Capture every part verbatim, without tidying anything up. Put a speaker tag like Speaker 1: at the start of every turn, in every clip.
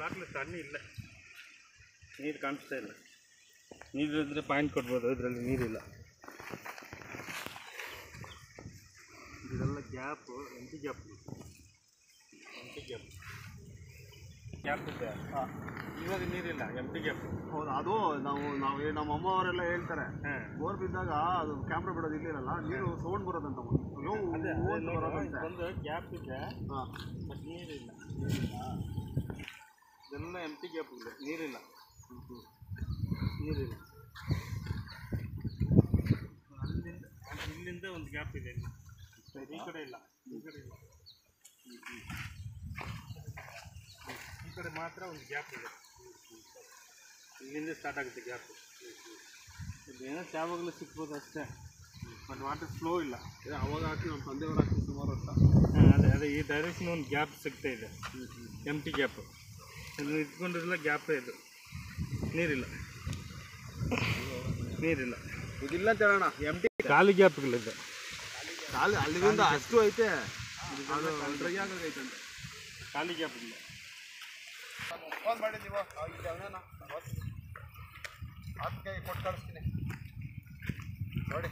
Speaker 1: Bottle ತಣ್ಣಿ ಇಲ್ಲ, ನೀರು ಕಾಣಿಸ್ತಾ ಇಲ್ಲ. ನೀರು ಇದ್ದರೆ ಪಾಯಿಂಟ್ ಕೊಡ್ಬೋದು, ಇದರಲ್ಲಿ ನೀರಿಲ್ಲ. ಇದೆಲ್ಲ gap, empty gap empty gap gap ಇದೆ. ಇವಾಗ ನೀರಿಲ್ಲ, ಎಂಟಿ ಗ್ಯಾಪ್.
Speaker 2: ಹೌದು, ಅದು ನಾವು ನಾವು ನಮ್ಮ ಅಮ್ಮ ಅವರೆಲ್ಲ ಹೇಳ್ತಾರೆ, ಬೋರ್ ಬಿದ್ದಾಗ ಅದು ಕ್ಯಾಮ್ರಾ ಬಿಡೋದು ಇಲ್ಲಿರಲ್ಲ, ನೀರು ಸೌಂಡ್ ಬರೋದಂತ
Speaker 1: ಒಂದು ಗ್ಯಾಪ್ ಇದೆ, ಬಟ್ ನೀರಿಲ್ಲ. ಇದೆಲ್ಲ ಎಂಟಿ ಗ್ಯಾಪ್ ಇದೆ, ನೀರಿಲ್ಲ ನೀರಿಲ್ಲ ಅಲ್ಲಿಂದ ಇಲ್ಲಿಂದ ಒಂದು ಗ್ಯಾಪ್ ಇದೆ, ಈ ಕಡೆ ಇಲ್ಲ, ಈ ಕಡೆ ಇಲ್ಲ, ಈ ಕಡೆ ಮಾತ್ರ ಒಂದು ಗ್ಯಾಪ್ ಇದೆ. ಇಲ್ಲಿಂದ ಸ್ಟಾರ್ಟ್ ಆಗುತ್ತೆ ಗ್ಯಾಪ್. ಇದೇನೋ ಯಾವಾಗಲೂ ಸಿಕ್ಬೋದು ಅಷ್ಟೇ, ಬಟ್ ವಾಟರ್ ಫ್ಲೋ ಇಲ್ಲ.
Speaker 2: ಅವಾಗ ಹಾಕಿ ನಮ್ಮ ತಂದೆಯವರು ಹಾಕಿ ಸುಮಾರು ವರ್ಷ.
Speaker 1: ಹಾಂ, ಅದೇ ಅದೇ ಈ ಡೈರೆಕ್ಷನ್ ಒಂದು ಗ್ಯಾಪ್ ಸಿಗ್ತಾ ಇದೆ, ಎಂಟಿ ಗ್ಯಾಪು. ಇದು ಇಟ್ಕೊಂಡಿರಲ್ಲ, ಗ್ಯಾಪೇ ಇದು. ನೀರಿಲ್ಲ ನೀರಿಲ್ಲ
Speaker 2: ಇದಿಲ್ಲ ಅಂತ ಹೇಳೋಣ, ಎಂಟಿ
Speaker 1: ಖಾಲಿ ಗ್ಯಾಪ್ಗಳಿದೆ.
Speaker 2: ಖಾಲಿ ಅಲ್ಲಿಂದ ಅಷ್ಟು ಐತೆ, ಡ್ರೈ ಆಗೋದೈತಂತೆ,
Speaker 1: ಖಾಲಿ ಗ್ಯಾಪ್ಗಳಿದೆ.
Speaker 2: ಫೋನ್ ಮಾಡಿದ್ದೀವ ಹತ್ತು ಕೈ ಕೊಟ್ಟು ಕಳಿಸ್ತೀನಿ ನೋಡಿ.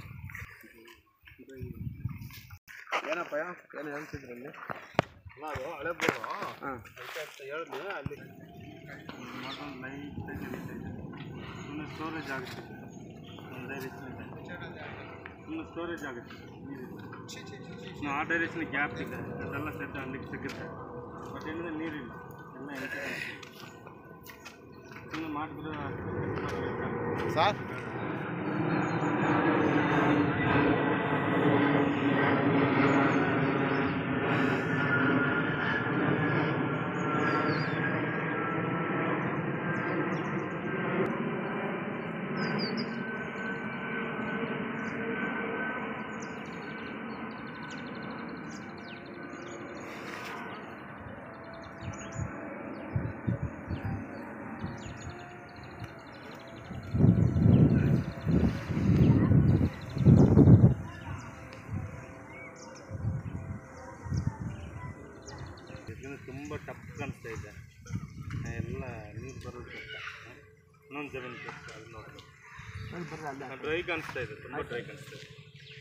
Speaker 2: ಏನಪ್ಪ ಏನು ಹೇಳ್ತಿದ್ರಲ್ಲಿ? ಅಲ್ಲ ಅದು ಹಳೆ ಬೋರು. ಹಾಂ, ಹೇಳಿದ್ವಿ ಅಲ್ಲಿ
Speaker 1: ಮತ್ತೊಂದು ಲೈಟಾಗಿ ಸುಮ್ಮನೆ ಸ್ಟೋರೇಜ್ ಆಗುತ್ತೆ, ಒಂದು ಡೈರೆಕ್ಷನ್ ಸುಮ್ಮನೆ ಸ್ಟೋರೇಜ್ ಆಗುತ್ತೆ ನೀರಿಲ್ಲ. ಆ ಡೈರೆಕ್ಷನ್ ಗ್ಯಾಪ್ ಇದೆ, ಅದೆಲ್ಲ ಸೆಟ್ ಅಲ್ಲಿಗೆ ಸಿಗುತ್ತೆ. ಬಟ್ ಏನಂದರೆ ನೀರಿಲ್ಲ, ಎಲ್ಲ ಎಂಟು ಸುಮ್ಮನೆ ಮಾಡಿದ್ರೆ
Speaker 2: ಸರ್.
Speaker 1: ತುಂಬ ಟಫ್ ಕಾಣಿಸ್ತಾ ಇದೆ, ಎಲ್ಲ ನೀರು ಬರೋದು ಕಷ್ಟ. ಇನ್ನೊಂದು ಜಮೀನು ಕಷ್ಟ, ಅದು ನೋಡೋದು ಡ್ರೈ ಕಾಣಿಸ್ತಾ ಇದೆ, ತುಂಬ ಡ್ರೈ ಕಾಣಿಸ್ತಾ ಇದೆ.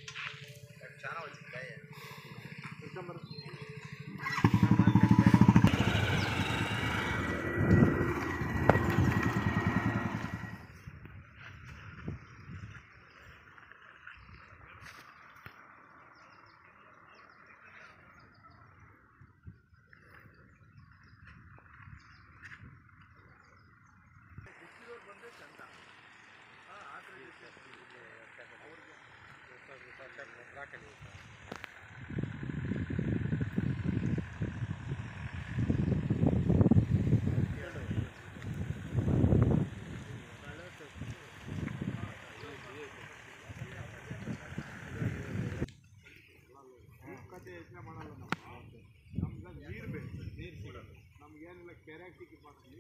Speaker 1: ನಮ್ಗೆ ನೀರು ಬೇಕು, ನೀರು ಸಿಗೋದು ನಮ್ಗೇನಿಲ್ಲ, ಕೆರೆ ಟಿಕೆಟ್ ಮಾಡೋದು.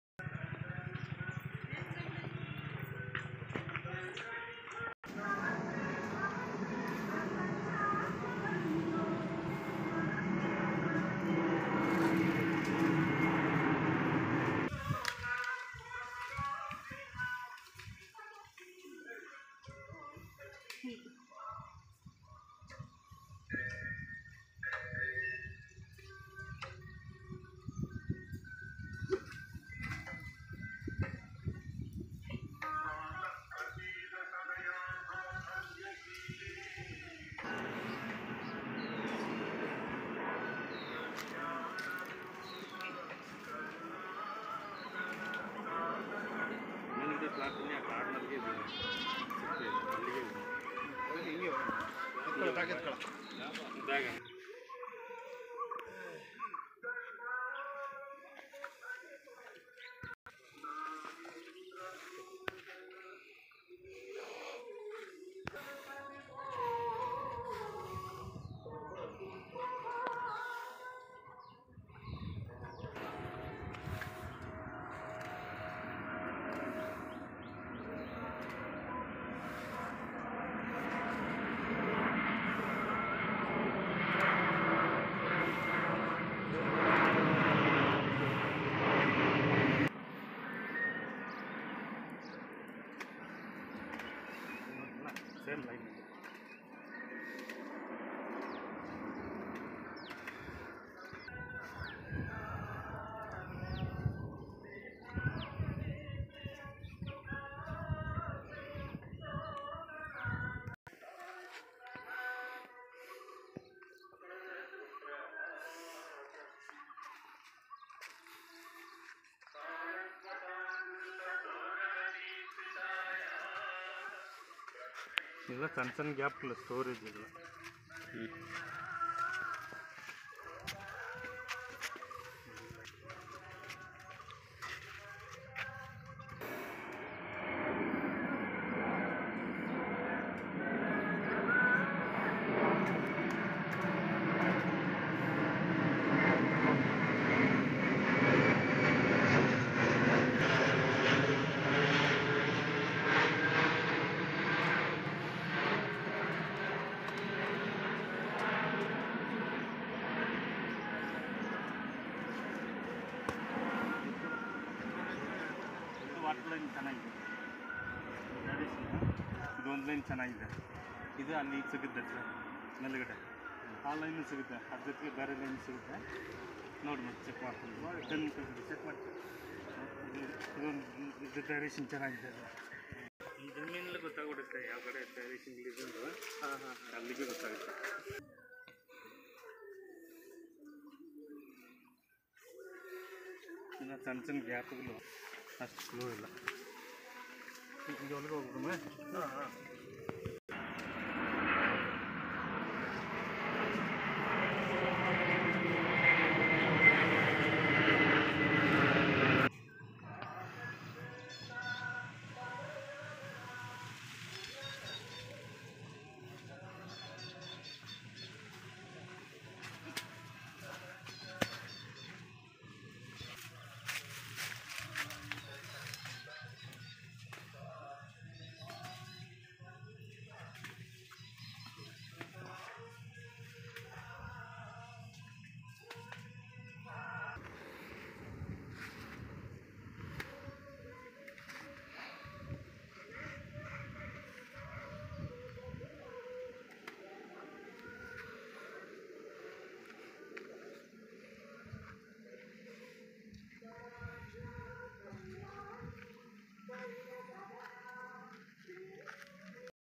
Speaker 1: ಪ್ಲಾಟ್ನೇ ಆ ಕಾರ್ನರ್ಗೆ ಅಲ್ಲಿಗೆ ಬ್ಯಾಗ ಇಲ್ಲ ಸಣ್ಣ ಸಣ್ಣ ಗ್ಯಾಪ್ಗಳು ಸ್ಟೋರೇಜ್ ಇಲ್ಲ. ವಾಟರ್ ಲೈನ್ ಚೆನ್ನಾಗಿದೆ, ಇದೊಂದು ಲೈನ್ ಚೆನ್ನಾಗಿದೆ. ಇದು ಅಲ್ಲಿ ಈಗ ಸಿಗುತ್ತೆ ಸರ್ ಮೇಲುಗಡೆ, ಆ ಲೈನು ಸಿಗುತ್ತೆ, ಅದ್ರ ಜೊತೆಗೆ ಬೇರೆ ಲೈನ್ ಸಿಗುತ್ತೆ. ನೋಡಿ ಮತ್ತೆ ಚೆಕ್ ಮಾಡ್ಕೊಂಡು ಟೆನ್ ಚೆಕ್ ಮಾಡ್ತೀವಿ. ಇದೊಂದು ಇದು ಡೈರೆಕ್ಷನ್ ಚೆನ್ನಾಗಿದೆ. ಈ ಜಮೀನಲ್ಲಿ ಗೊತ್ತಾಗ್ಬಿಡುತ್ತೆ ಯಾವ ಕಡೆ ಡೈರೆಕ್ಷನ್ ಇಲ್ಲಿದ್ದು. ಹಾಂ ಹಾಂ ಅಲ್ಲಿಗೆ ಗೊತ್ತಾಗುತ್ತೆ. ಇನ್ನು ಸಣ್ಣ ಸಣ್ಣ ಗ್ಯಾಪ್ಗಳು ಅಷ್ಟು ಸ್ಲೋ ಇಲ್ಲ. ಈಗ ಒಳಗೆ ಹೋಗ್ಬಿಡುತ್ತೆ. ಹಾಂ ಹಾಂ